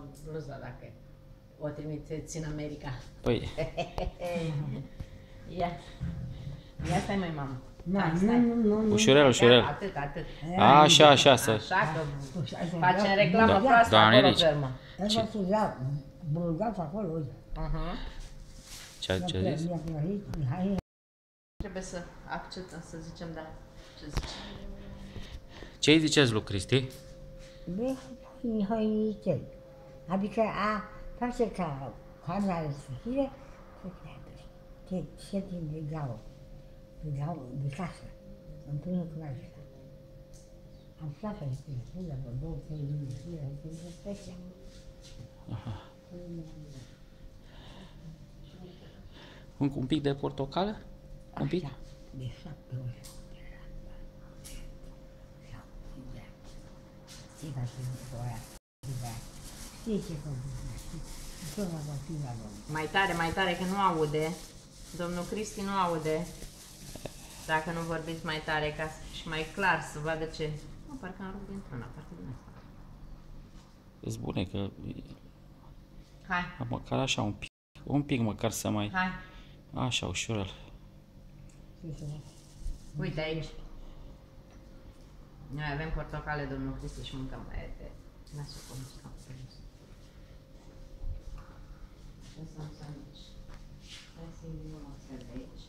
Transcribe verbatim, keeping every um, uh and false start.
bluza dacă o trimiteți în America. Păi... Ia. Ia stai, mai mamă. Da, nu, nu, nu. Ușurel, ușurel. Atât, atât. Așa, așa, să... Așa că facem reclamă proastă acolo pe urmă. Asta se ia băgați acolo, uite. Ce ce zis? Trebuie să acceptăm, să zicem da. Ce zici? Ce-i ziceți lui Cristi? Bă, hăinițel. Adică a face ca carnea de sfârșire să creadă. Ce, ce timp de gaură. De gaură, de casă. Împreună cu acesta. Am stat pe spune, dar vreo două, trei luni de zile, am prins pe ăștia. Un, un pic de portocală? Un pic? Așa, de șapte ori. Știi ca și oia. Știi ce fac? Știi la copila, domnule. Mai tare, mai tare, că nu aude. Domnul Cristi nu aude. Dacă nu vorbiți mai tare, ca să și mai clar, să vadă ce... Nu, parcă am rupt dintr-una, parcă din asta. Îți bune că... Hai. Măcar așa, un pic. Un pic măcar să mai... Hai. Așa, ușurel. Uite aici. Noi avem portocale, domnul Cristi, și mâncăm. Lasă-o cum stau pe jos. Lăsăm sandwich. Hai să-i luăm asta de aici.